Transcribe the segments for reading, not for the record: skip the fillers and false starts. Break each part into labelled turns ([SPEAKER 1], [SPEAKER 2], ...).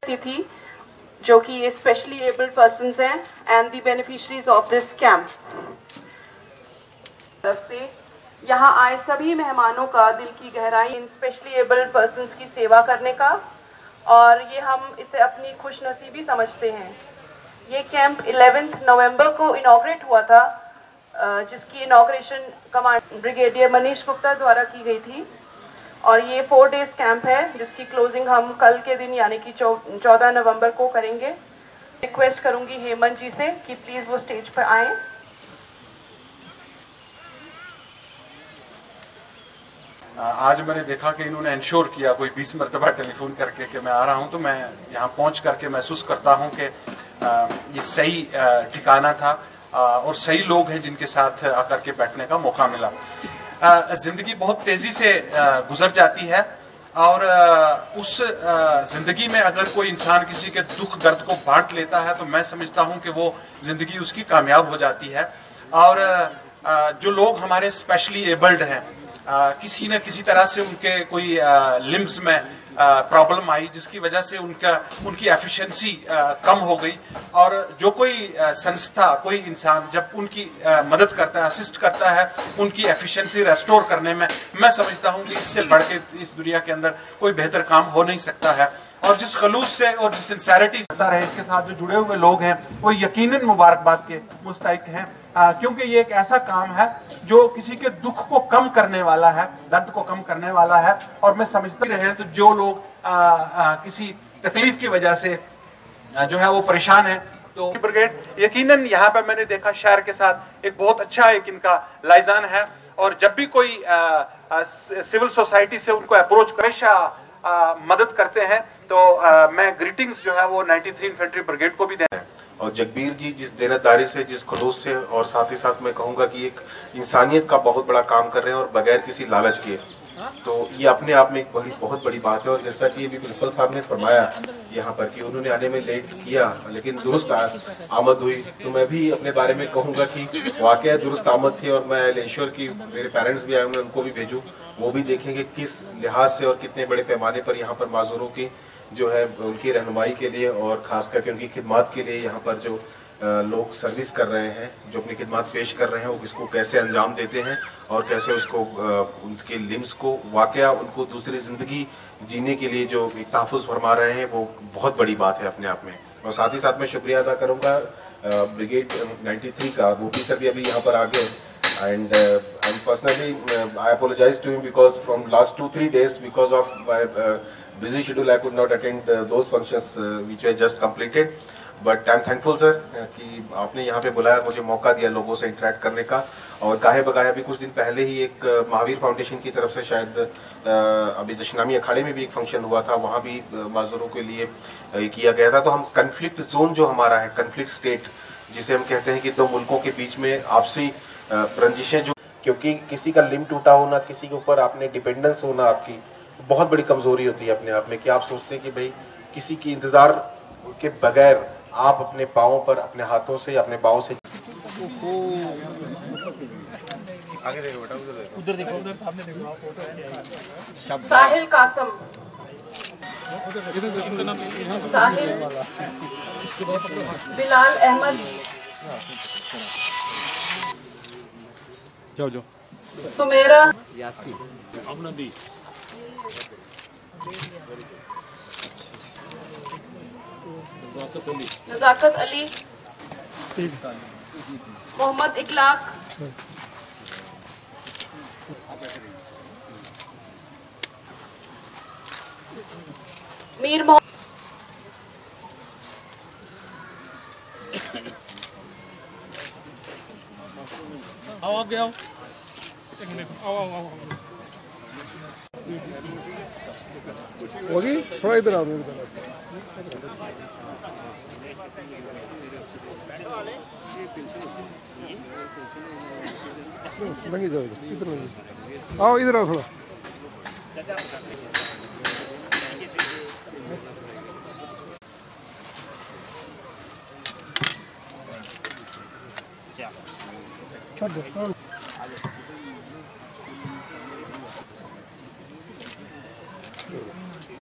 [SPEAKER 1] व्यक्ति थी जो कि ये स्पेशली एबल्ड पर्सन्स हैं and the beneficiaries of this camp. तरफ से यहाँ आए सभी मेहमानों का दिल की गहराई इन स्पेशली एबल्ड पर्सन्स की सेवा करने का, और ये हम इसे अपनी खुशनसीबी समझते हैं। ये कैंप 11 नवंबर को इनॉग्रेट हुआ था, जिसकी inauguration command brigadier Manish Gupta द्वारा की गई थी, और ये 4 डेज कैंप है जिसकी क्लोजिंग हम कल के दिन यानी कि 14 नवंबर को करेंगे। रिक्वेस्ट करूंगी हेमंत जी से कि प्लीज वो स्टेज पर आए।
[SPEAKER 2] आज मैंने देखा कि इन्होंने इंश्योर किया कोई 20 मरतबा टेलीफोन करके कि मैं आ रहा हूं, तो मैं यहाँ पहुंच करके महसूस करता हूं कि ये सही ठिकाना था और सही लोग हैं जिनके साथ आकर के बैठने का मौका मिला। जिंदगी बहुत तेजी से गुजर जाती है और उस जिंदगी में अगर कोई इंसान किसी के दुख दर्द को बांट लेता है तो मैं समझता हूं कि वो जिंदगी उसकी कामयाब हो जाती है। और जो लोग हमारे स्पेशली एबल्ड हैं, किसी न किसी तरह से उनके कोई लिम्स में प्रॉब्लम आई जिसकी वजह से उनकी एफिशिएंसी कम हो गई, और जो कोई संस्था कोई इंसान जब उनकी मदद करता है, असिस्ट करता है उनकी एफिशिएंसी रेस्टोर करने में, मैं समझता हूं कि इससे बढ़ के इस दुनिया के अंदर कोई बेहतर काम हो नहीं सकता है। और जिस खलूस से और जिस सिंसेरिटी से रहे इसके साथ जो जुड़े हुए लोग हैं वो यकीनन मुबारकबाद के मुस्तहिक हैं, क्योंकि ये एक ऐसा काम है जो किसी के दुख को कम करने वाला है, दर्द को कम करने वाला है। और मैं समझते रहे तो जो लोग किसी तकलीफ की वजह से जो है वो परेशान है, तो ब्रिगेड यकीनन यहाँ पे मैंने देखा शहर के साथ एक बहुत अच्छा एक इनका लाइजान है। और जब भी कोई सिविल सोसाइटी से उनको अप्रोच हमेशा मदद करते हैं, तो मैं ग्रीटिंग्स जो है वो 93 इन्फेंट्री ब्रिगेड को भी दें।
[SPEAKER 3] और जगबीर जी जिस देनदारी से, जिस खलूस से, और साथ ही साथ मैं कहूंगा कि एक इंसानियत का बहुत बड़ा काम कर रहे हैं और बगैर किसी लालच के, तो ये अपने आप में एक बहुत बड़ी बात है। और जैसा कि अभी प्रिंसिपल साहब ने फरमाया यहाँ पर कि उन्होंने आने में लेट किया लेकिन दुरुस्त आमद हुई, तो मैं भी अपने बारे में कहूंगा कि वाकई दुरुस्त आमद थी। और मैं इंश्योर की मेरे पेरेंट्स भी आए होंगे, उनको भी भेजूं, वो भी देखेंगे किस लिहाज से और कितने बड़े पैमाने पर यहाँ पर माजूरों की जो है उनकी रहनुमाई के लिए और खास करके उनकी खिदमत के लिए यहाँ पर जो लोग सर्विस कर रहे हैं, जो अपनी खिदमत पेश कर रहे हैं, वो इसको कैसे अंजाम देते हैं और कैसे उसको उनके लिम्स को वाकया उनको दूसरी जिंदगी जीने के लिए जो एक तहफ़्फ़ुज़ फरमा रहे हैं, वो बहुत बड़ी बात है अपने आप में। और साथ ही साथ मैं शुक्रिया अदा करूँगा ब्रिगेड 93 का, गोपी सर भी अभी यहाँ पर आ गए। And personally, I apologize to him because from last 2-3 days, because of my busy schedule, I could not attend those functions which I just completed. But I'm thankful, sir, कि आपने यहाँ पे बुलाया, मुझे मौका दिया लोगों से इंटरेक्ट करने का। और गाहे बगाहे भी कुछ दिन पहले ही एक महावीर फाउंडेशन की तरफ से शायद अभी दशनामी अखाड़े में भी एक फंक्शन हुआ था, वहाँ भी माजूरों के लिए किया गया था। तो हम कन्फ्लिक्ट जोन जो हमारा है, कन्फ्लिक्ट स्टेट जिसे हम कहते हैं कि दो मुल्कों के बीच में आपसी रंजिशें, जो क्योंकि किसी का लिम टूटा होना, किसी के ऊपर आपने डिपेंडेंस होना, आपकी बहुत बड़ी कमजोरी होती है अपने आप में, कि आप सोचते हैं कि भाई किसी की इंतजार के बगैर आप अपने पाँव पर, अपने हाथों से, अपने पाँव से आगे देखो बेटा, उधर देखो, उधर सामने देखो।
[SPEAKER 1] साहिल कासम, साहिल, बिलाल अहमद,
[SPEAKER 4] जाओ
[SPEAKER 1] सुमेरा, नजाकत अली, मोहम्मद इकलाक, मीर मोहम्मद,
[SPEAKER 4] आओ आगे आओ, एक मिनट, आओ
[SPEAKER 5] होगी, थोड़ा इधर आओ, लंगी जाओ, इधर लंगी आओ, इधर आओ थोड़ा। छोड़ दो।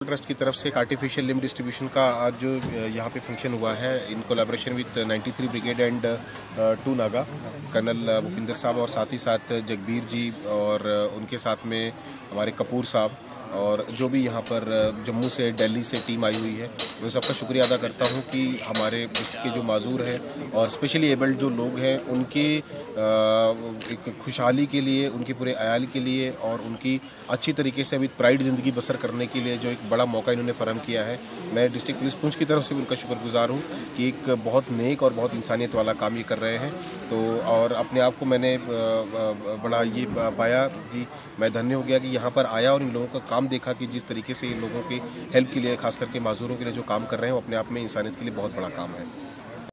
[SPEAKER 3] ट्रस्ट की तरफ से एक आर्टिफिशियल लिम्ब डिस्ट्रीब्यूशन का आज जो यहाँ पे फंक्शन हुआ है in collaboration with 93 brigade and 2 Naga, colonel Bhupinder साहब और साथ ही साथ जगबीर जी और उनके साथ में हमारे कपूर साहब और जो भी यहाँ पर जम्मू से दिल्ली से टीम आई हुई है, मैं सबका शुक्रिया अदा करता हूँ कि हमारे इसके जो माजूर हैं और स्पेशली एबल्ड जो लोग हैं उनके एक खुशहाली के लिए, उनके पूरे अयाल के लिए और उनकी अच्छी तरीके से अभी प्राइड ज़िंदगी बसर करने के लिए जो एक बड़ा मौका इन्होंने फराहम किया है, मैं डिस्ट्रिक्ट पुलिस पुंछ की तरफ से भी उनका शुक्रगुजार हूँ कि एक बहुत नेक और बहुत इंसानियत वाला काम ये कर रहे हैं। तो और अपने आप को मैंने बड़ा ये पाया कि मैं धन्य हो गया कि यहाँ पर आया और इन लोगों का काम देखा कि जिस तरीके से इन लोगों की हेल्प के लिए, खास करके माजूरों के लिए जो काम कर रहे हैं वो अपने आप में इंसानियत के लिए बहुत बड़ा काम है।